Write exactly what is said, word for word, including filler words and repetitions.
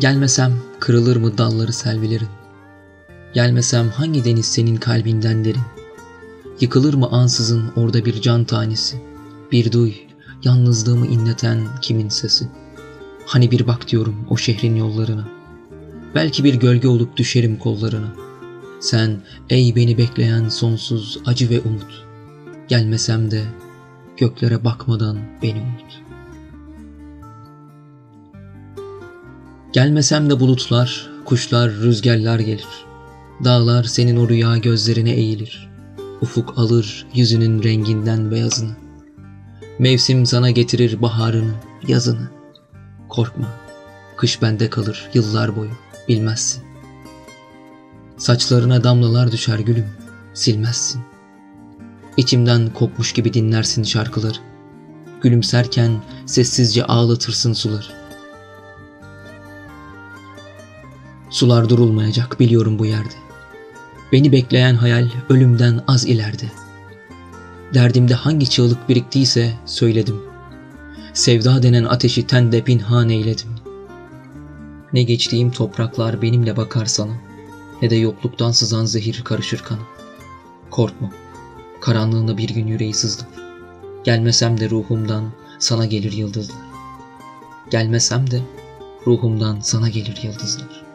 Gelmesem kırılır mı dalları selvilerin? Gelmesem hangi deniz senin kalbinden derin? Yıkılır mı ansızın orada bir can tanesi? Bir duy, yalnızlığımı inleten kimin sesi? Hani bir bak diyorum o şehrin yollarına. Belki bir gölge olup düşerim kollarına. Sen ey beni bekleyen sonsuz acı ve umut. Gelmesem de göklere bakmadan beni unut. Gelmesem de bulutlar, kuşlar, rüzgarlar gelir. Dağlar senin o rüya gözlerine eğilir. Ufuk alır yüzünün renginden beyazını. Mevsim sana getirir baharını, yazını. Korkma, kış bende kalır yıllar boyu, bilmezsin. Saçlarına damlalar düşer gülüm, silmezsin. İçimden kopmuş gibi dinlersin şarkıları. Gülümserken sessizce ağlatırsın suları. Sular durulmayacak biliyorum bu yerde. Beni bekleyen hayal ölümden az ileride. Derdimde hangi çığlık biriktiyse söyledim. Sevda denen ateşi tende pinhan eyledim. Ne geçtiğim topraklar benimle bakar sana, ne de yokluktan sızan zehir karışır kana. Korkma, karanlığında bir gün yüreği sızlar. Gelmesem de ruhumdan sana gelir yıldızlar. Gelmesem de ruhumdan sana gelir yıldızlar.